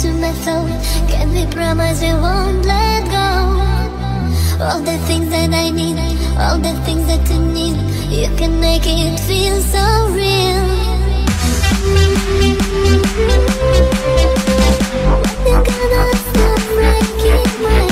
to my soul. Can we promise we won't let go? All the things that I need, all the things that you need, you can make it feel so real. When you gonna stop breaking my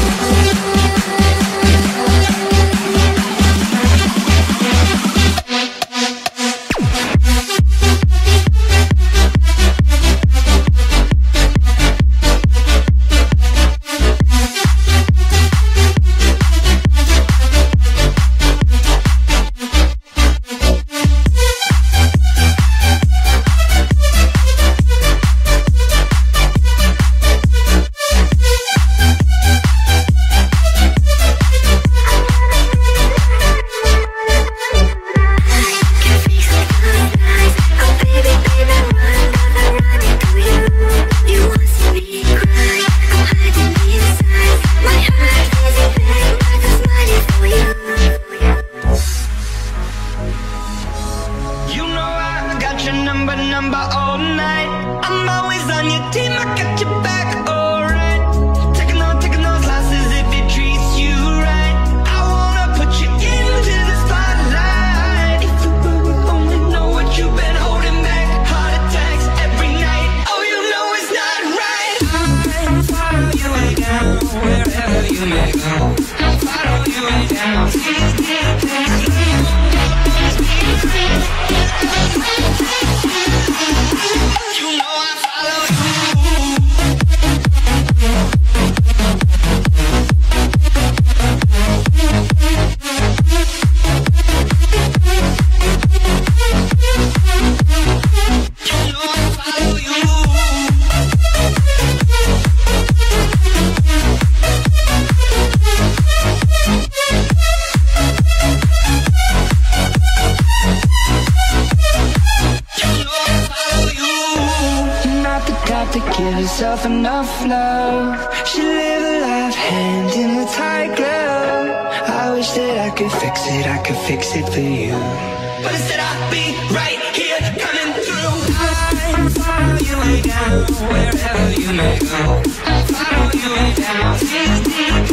number all night. I'm always on your team, I got your back, alright. Taking those losses if it treats you right. I wanna put you into the spotlight. If the world only know what you've been holding back. Heart attacks every night, oh you know it's not right. I'll follow you down, wherever you may go. I'll follow you down. To give herself enough love, she live a life hand in a tight glove. I wish that I could fix it for you. But instead I'll be right here coming through. I'll follow you way down, wherever you may go. I'll follow you way down.